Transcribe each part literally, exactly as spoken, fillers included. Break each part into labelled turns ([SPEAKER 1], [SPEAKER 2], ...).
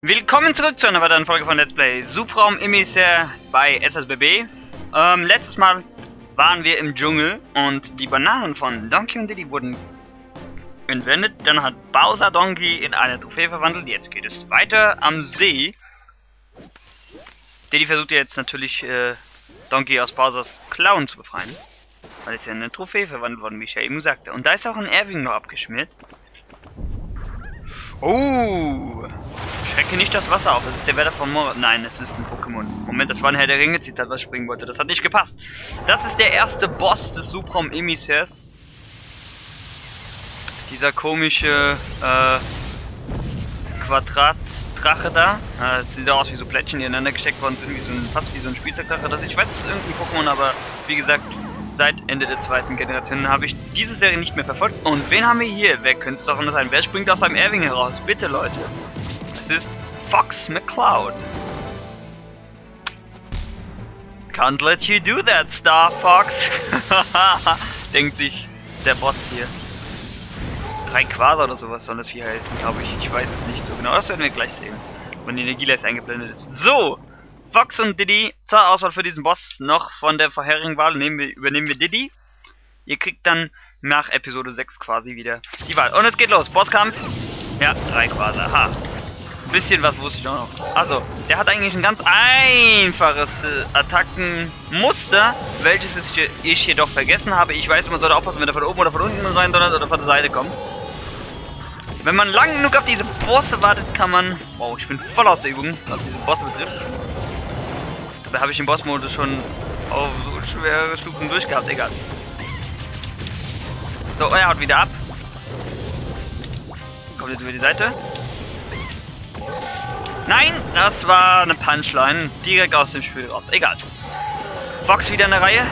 [SPEAKER 1] Willkommen zurück zu einer weiteren Folge von Let's Play Subraum Emissär bei S S B B. Ähm, letztes Mal waren wir im Dschungel und die Bananen von Donkey und Diddy wurden entwendet. Dann hat Bowser Donkey in eine Trophäe verwandelt. Jetzt geht es weiter am See. Diddy versucht jetzt natürlich äh, Donkey aus Bowsers Klauen zu befreien. Weil es ja in eine Trophäe verwandelt worden, wie ich ja eben sagte. Und da ist auch ein Erwin noch abgeschmiert. Oh! Schrecke nicht das Wasser auf. Das ist der Wetter von Mor... Nein, es ist ein Pokémon. Moment, das war ein Herr der Ringe Zitat, was ich springen wollte. Das hat nicht gepasst. Das ist der erste Boss des Subraum Emissärs. Dieser komische äh, Quadratdrache da. Äh, das sieht aus wie so Plättchen, die ineinander gesteckt worden sind, wie so ein, fast wie so ein Spielzeugdrache. Das, ich weiß, es ist irgendein Pokémon, aber wie gesagt, seit Ende der zweiten Generation habe ich diese Serie nicht mehr verfolgt. Und wen haben wir hier? Wer könnte es auch anders sein? Wer springt aus seinem Erwin heraus? Bitte, Leute. Es ist Fox McCloud. Can't let you do that, Star Fox. Denkt sich der Boss hier. Rayquaza oder sowas soll das hier heißen, glaube ich. Ich weiß es nicht so genau. Das werden wir gleich sehen, wenn die Energieleiste eingeblendet ist. So, Fox und Diddy zur Auswahl für diesen Boss. Noch von der vorherigen Wahl nehmen wir, übernehmen wir Diddy. Ihr kriegt dann nach Episode sechs quasi wieder die Wahl. Und es geht los. Bosskampf. Ja, Rayquaza. Ha. Ein bisschen was wusste ich auch noch. Also, der hat eigentlich ein ganz einfaches äh, Attackenmuster, welches ich jedoch vergessen habe. Ich weiß, man sollte aufpassen, wenn er von oben oder von unten rein donnert oder von der Seite kommt. Wenn man lang genug auf diese Bosse wartet, kann man... Wow, ich bin voll aus der Übung, was diese Bosse betrifft. Dabei habe ich den Bossmodus schon auf schwere Stufen durchgehabt, egal. So, er haut wieder ab. Kommt jetzt über die Seite. Nein, das war eine Punchline. Direkt aus dem Spiel raus. Egal. Fox wieder in der Reihe.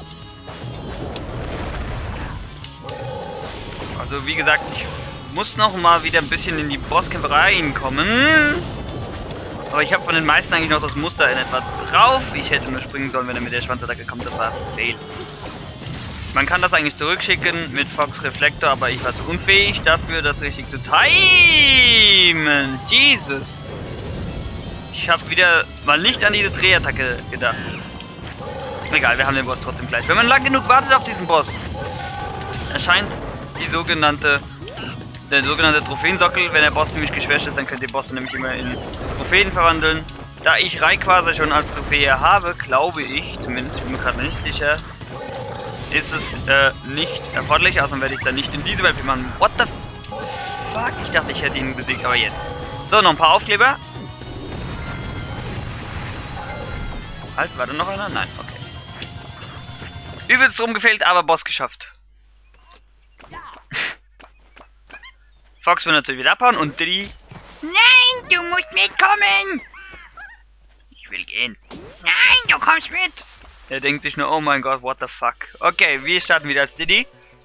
[SPEAKER 1] Also wie gesagt, ich muss noch mal wieder ein bisschen in die Bosskämpfe reinkommen. Aber ich habe von den meisten eigentlich noch das Muster in etwa drauf. Ich hätte nur springen sollen, wenn er mit der Schwanzattacke kommt. Das war fail. Man kann das eigentlich zurückschicken mit Fox Reflektor, aber ich war zu unfähig dafür, das richtig zu timen. Jesus. Ich habe wieder mal nicht an diese Drehattacke gedacht. Egal, wir haben den Boss trotzdem gleich. Wenn man lang genug wartet auf diesen Boss, erscheint die sogenannte, der sogenannte Trophäensockel. Wenn der Boss ziemlich geschwächt ist, dann könnt ihr Bosse nämlich immer in Trophäen verwandeln. Da ich Rayquaza schon als Trophäe habe, glaube ich, zumindest, ich bin mir gerade nicht sicher, ist es äh, nicht erforderlich. Also werde ich dann nicht in diese Welt machen. What the fuck? Ich dachte, ich hätte ihn besiegt, aber jetzt. So, noch ein paar Aufkleber. Halt, war da noch einer? Nein, okay. Übelst rumgefehlt, aber Boss geschafft. Fox will natürlich wieder abhauen und Diddy... Nein, du musst mitkommen! Ich will gehen. Nein, du kommst mit! Er denkt sich nur, oh mein Gott, what the fuck. Okay, wir starten wieder als Diddy.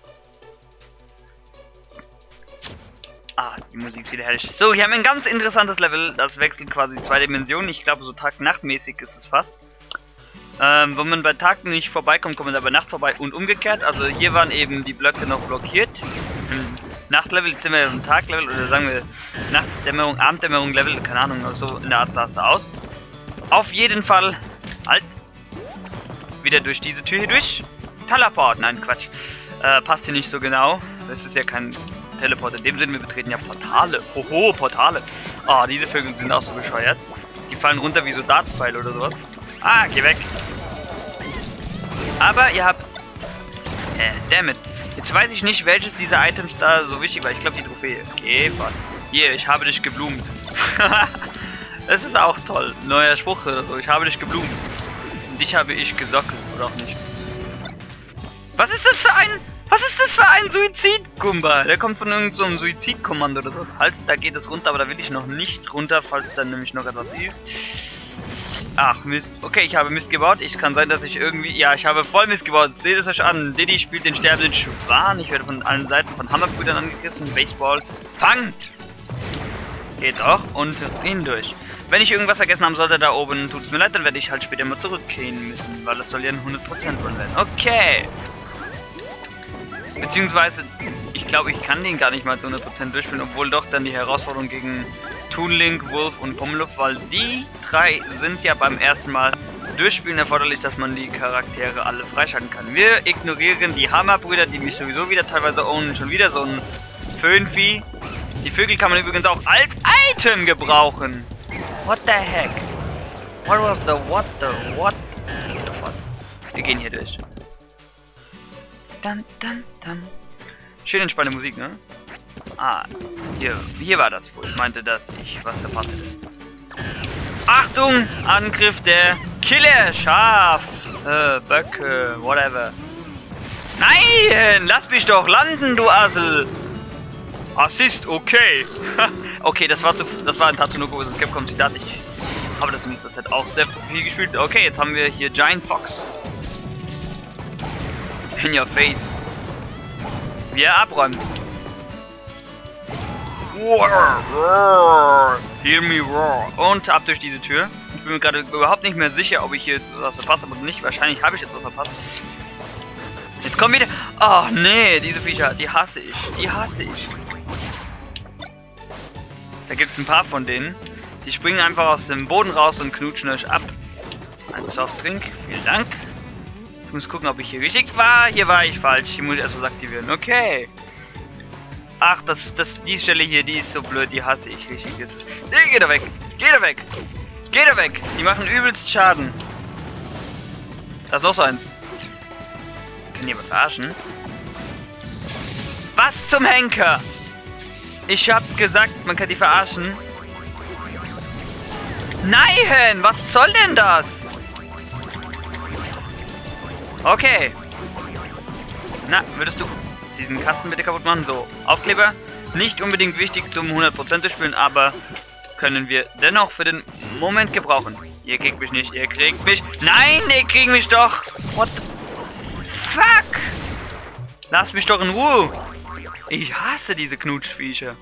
[SPEAKER 1] Ah, die Musik ist wieder herrlich. So, hier haben wir ein ganz interessantes Level. Das wechselt quasi zwei Dimensionen. Ich glaube, so Tag-Nacht-mäßig ist es fast. Ähm, wo man bei Tag nicht vorbeikommt, kommt man da bei Nacht vorbei und umgekehrt. Also hier waren eben die Blöcke noch blockiert. Im Nachtlevel, jetzt sind wir im Taglevel, oder sagen wir Nachtdämmerung, Abenddämmerung Level, keine Ahnung, so in der Art sah es aus. Auf jeden Fall, halt, wieder durch diese Tür hier durch. Teleport, nein, Quatsch. Äh, passt hier nicht so genau. Das ist ja kein Teleport. In dem Sinne, wir betreten ja Portale. Hoho, Portale. Ah, oh, diese Vögel sind auch so bescheuert. Die fallen runter wie so Dartpfeile oder sowas. Ah, geh weg. Aber ihr habt... Äh, dammit. Jetzt weiß ich nicht, welches dieser Items da so wichtig war. Ich glaube, die Trophäe. Geh, warte. Hier, ich habe dich geblumt. Das ist auch toll. Neuer Spruch oder so. Ich habe dich geblumt. Und dich habe ich gesockelt. Oder auch nicht. Was ist das für ein... Was ist das für ein Suizid-Gumba? Der kommt von irgendeinem so Suizidkommando oder sowas. Halt, da geht es runter, aber da will ich noch nicht runter, falls dann nämlich noch etwas ist. Ach, Mist. Okay, ich habe Mist gebaut. Ich kann sein, dass ich irgendwie... Ja, ich habe voll Mist gebaut. Seht es euch an. Diddy spielt den sterbenden Schwan. Ich werde von allen Seiten von Hammerbrüdern angegriffen. Baseball. Fang! Geht doch. Und hindurch. Wenn ich irgendwas vergessen haben sollte da oben, tut es mir leid, dann werde ich halt später mal zurückgehen müssen. Weil das soll ja ein hundert Prozent Run werden. Okay. Beziehungsweise, ich glaube, ich kann den gar nicht mal zu hundert Prozent durchspielen, obwohl doch dann die Herausforderung gegen Toon Link, Wolf und Pummeluff, weil die drei sind ja beim ersten Mal durchspielen erforderlich, dass man die Charaktere alle freischalten kann. Wir ignorieren die Hammerbrüder, die mich sowieso wieder teilweise ownen. Schon wieder so ein Föhnvieh. Die Vögel kann man übrigens auch als Item gebrauchen. What the heck? What was the what the what the what? Wir gehen hier durch. Dum, dum, dum. Schön entspannte Musik, ne? Ah, hier, hier war das wohl. Ich meinte, dass ich was verpasst hätte. Achtung! Angriff der Killer! Schaf! Äh, Böcke, whatever. Nein! Lass mich doch landen, du Assel! Assist, okay. Okay, das war zu, das war ein Tatsunoko versus. Capcom Zitat. Ich habe das in letzter Zeit auch sehr viel gespielt. Okay, jetzt haben wir hier Giant Fox. In your face. Wie er abräumt. Hear me roar. Und ab durch diese Tür. Ich bin mir gerade überhaupt nicht mehr sicher, ob ich hier was verpasst habe oder nicht. Wahrscheinlich habe ich jetzt was verpasst. Jetzt kommen wieder. Oh nee, diese Viecher, die hasse ich. Die hasse ich. Da gibt es ein paar von denen. Die springen einfach aus dem Boden raus und knutschen euch ab. Ein Softdrink, vielen Dank. Ich muss gucken, ob ich hier richtig war. Hier war ich falsch. Hier muss ich erst was aktivieren. Okay. Ach, das, das, die Stelle hier, die ist so blöd, die hasse ich richtig. Das ist, nee, geh da weg, geh da weg, geh da weg. Die machen übelst Schaden. Da ist noch so eins. Kann jemand verarschen? Was zum Henker? Ich hab gesagt, man kann die verarschen. Nein, was soll denn das? Okay. Na, würdest du diesen Kasten bitte kaputt machen? So, Aufkleber. Nicht unbedingt wichtig zum hundert Prozent durchspielen, aber können wir dennoch für den Moment gebrauchen. Ihr kriegt mich nicht, ihr kriegt mich. Nein, ihr kriegt mich doch. What the fuck? Lass mich doch in Ruhe. Ich hasse diese Knutschviecher.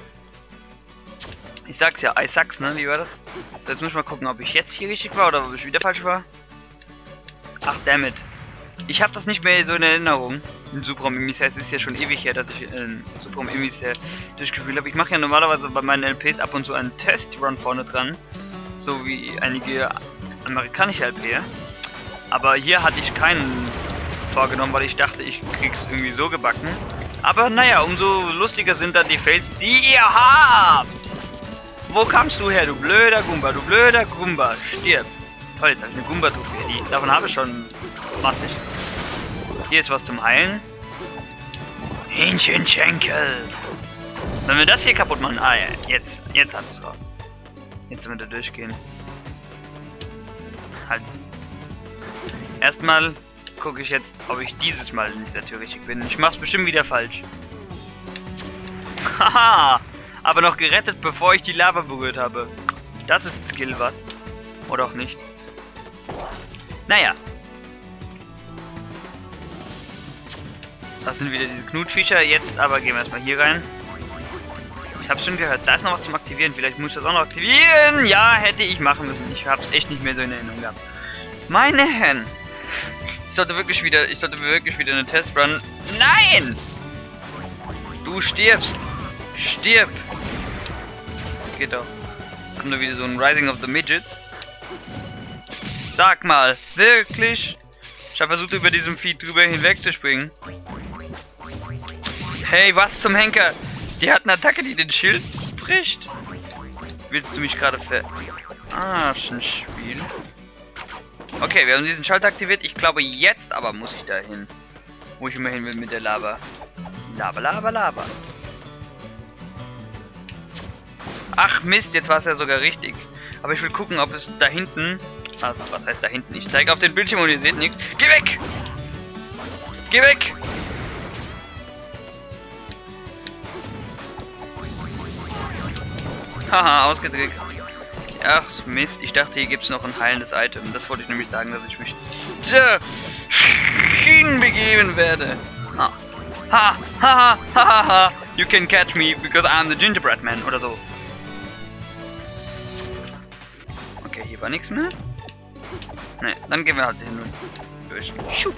[SPEAKER 1] Ich sag's ja, I sucks, ne? Wie war das? So, jetzt muss ich mal gucken, ob ich jetzt hier richtig war oder ob ich wieder falsch war. Ach, dammit. Ich habe das nicht mehr so in Erinnerung. In Super Emissär, es ist ja schon ewig her, dass ich in Super Emissär durchgespielt habe. Ich mache ja normalerweise bei meinen L Ps ab und zu einen Testrun vorne dran. So wie einige amerikanische L P. Aber hier hatte ich keinen vorgenommen, weil ich dachte, ich krieg's irgendwie so gebacken. Aber naja, umso lustiger sind dann die Fails, die ihr habt. Wo kamst du her, du blöder Goomba, du blöder Goomba? Stirb. Toll, jetzt habe ich eine Goomba-Trophäe. Davon habe ich schon massig. Hier ist was zum Heilen. Hähnchenschenkel. Wenn wir das hier kaputt machen. Ah ja, jetzt, jetzt hat es raus. Jetzt sind wir da durchgehen. Halt. Erstmal gucke ich jetzt, ob ich dieses Mal in dieser Tür richtig bin. Ich mach's bestimmt wieder falsch. Haha! Aber noch gerettet, bevor ich die Lava berührt habe. Das ist Skill, was? Oder auch nicht. Naja. Das sind wieder diese Knutschviecher. Jetzt aber gehen wir erstmal hier rein. Ich hab's schon gehört. Da ist noch was zum Aktivieren. Vielleicht muss ich das auch noch aktivieren. Ja, hätte ich machen müssen. Ich hab's echt nicht mehr so in Erinnerung gehabt. Meine Herren. Ich sollte wirklich wieder, ich sollte wirklich wieder eine Testrun. Nein! Du stirbst. Stirb. Geht doch. Jetzt kommt da wieder so ein Rising of the Midgets. Sag mal, wirklich? Ich habe versucht, über diesem Vieh drüber hinweg zu springen. Hey, was zum Henker? Die hat eine Attacke, die den Schild bricht. Willst du mich gerade verarschen, Spiel? Okay, wir haben diesen Schalter aktiviert. Ich glaube, jetzt aber muss ich da hin. Wo ich immer hin will mit der Lava. Lava, Lava, Lava. Ach Mist, jetzt war es ja sogar richtig. Aber ich will gucken, ob es da hinten... Also, was heißt da hinten? Ich zeige auf den Bildschirm und ihr seht nichts. Geh weg! Geh weg! Haha, ausgedrückt. Ach Mist, ich dachte, hier gibt es noch ein heilendes Item. Das wollte ich nämlich sagen, dass ich mich hinbegeben werde. Ha. Ha, ha, ha, ha, ha. You can catch me because I'm the gingerbread man oder so. Okay, hier war nichts mehr. Ne, dann gehen wir halt hin und durch. Schuh.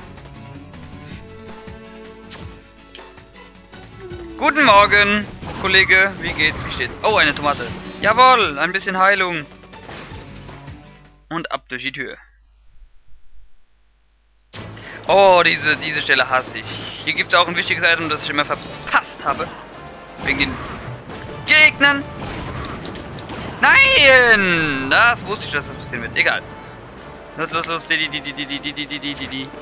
[SPEAKER 1] Guten Morgen, Kollege. Wie geht's? Wie steht's? Oh, eine Tomate. Jawohl, ein bisschen Heilung. Und ab durch die Tür. Oh, diese, diese Stelle hasse ich. Hier gibt es auch ein wichtiges Item, das ich immer verpasst habe. Wegen den Gegnern. Nein! Das wusste ich, dass das passieren wird. Egal. Los, los, los. Die, die, die, die, die, die, die, die, die, die.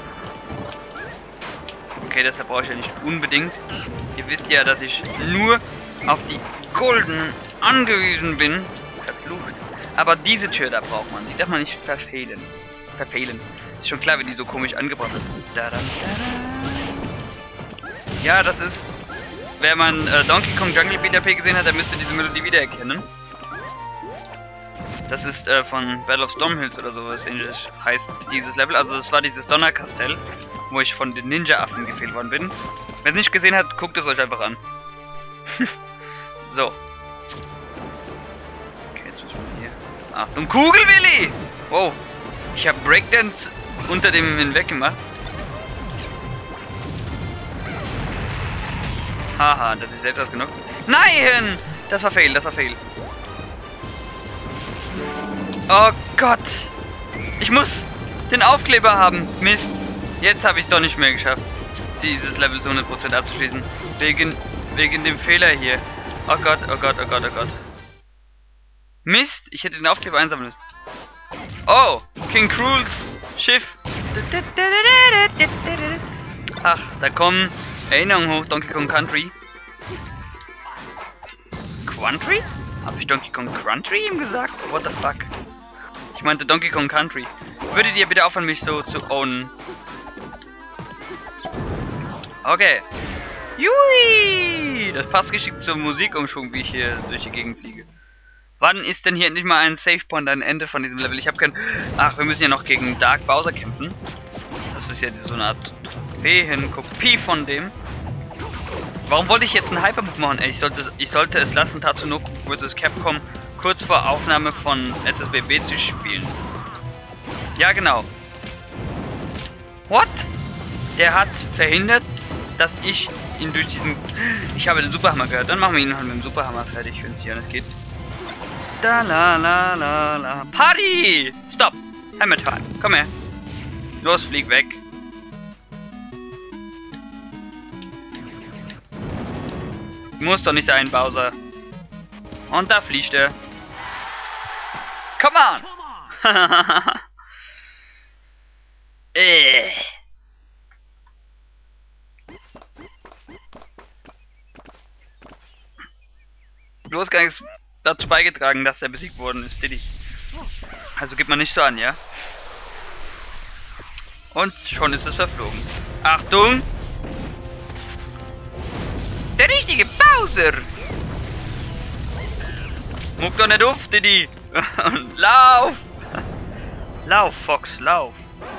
[SPEAKER 1] Okay, deshalb brauche ich ja nicht unbedingt. Ihr wisst ja, dass ich nur auf die Golden angewiesen bin. Verflucht. Aber diese Tür da braucht man. Die darf man nicht verfehlen. Verfehlen. Ist schon klar, wie die so komisch angebracht ist. Da, da, da, da. Ja, das ist... Wer man äh, Donkey Kong Jungle Beat R P gesehen hat, der müsste diese Melodie wiedererkennen. Das ist äh, von Battle of Stormhills oder sowas ähnliches heißt dieses Level. Also das war dieses Donnerkastell, wo ich von den Ninja-Affen gefehlt worden bin. Wer es nicht gesehen hat, guckt es euch einfach an. So. Okay, jetzt müssen wir hier... Achtung, Kugelwilli! Wow. Ich habe Breakdance unter dem hinweg gemacht. Haha, das ist etwas genug. Nein! Das war fail, das war fail. Oh Gott! Ich muss den Aufkleber haben. Mist. Jetzt habe ich es doch nicht mehr geschafft, dieses Level zu hundert Prozent abzuschließen. Wegen, wegen dem Fehler hier. Oh Gott, oh Gott, oh Gott, oh Gott. Mist! Ich hätte den Aufkleber einsammeln müssen. Oh! King Cruels Schiff. Ach, da kommen Erinnerungen hoch. Donkey Kong Country. Country? Habe ich Donkey Kong Country ihm gesagt? What the fuck? Ich meinte Donkey Kong Country. Würdet ihr bitte aufhören, mich so zu ownen? Okay. Jui! Das passt geschickt zum Musikumschwung, wie ich hier durch die Gegend fliege. Wann ist denn hier endlich mal ein Save Point, ein Ende von diesem Level? Ich habe kein... Ach, wir müssen ja noch gegen Dark Bowser kämpfen. Das ist ja so eine Art Trophäenkopie von dem. Warum wollte ich jetzt einen Hypermove machen? Ey, ich sollte, ich sollte es lassen, Tatsunoko versus. Capcom kurz vor Aufnahme von S S B B zu spielen. Ja, genau. What? Der hat verhindert, dass ich ihn durch diesen... Ich habe den Superhammer gehört. Dann machen wir ihn halt mit dem Superhammer fertig, wenn es hier alles geht. Da la la la la. Party! Stop! Hammer Time. Komm her. Los, flieg weg. Muss doch nicht sein, Bowser. Und da fliegt er. Come on! äh. Bloß gar nichts dazu beigetragen, dass er besiegt worden ist, Diddy. Also gibt man nicht so an, ja? Und schon ist es verflogen. Achtung! Der richtige Bowser! Muck doch nicht auf, Diddy! Lauf! Lauf, Fox, lauf!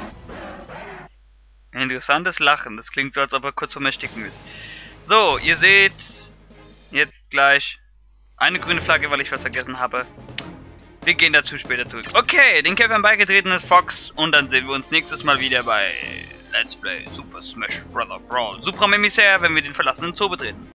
[SPEAKER 1] Interessantes Lachen. Das klingt so, als ob er kurz vor mir sticken ist. So, ihr seht jetzt gleich eine grüne Flagge, weil ich was vergessen habe. Wir gehen dazu später zurück. Okay, den Kämpfern beigetreten ist Fox. Und dann sehen wir uns nächstes Mal wieder bei Let's Play Super Smash Bros. Brawl Super Memisär, wenn wir den verlassenen Zoo betreten.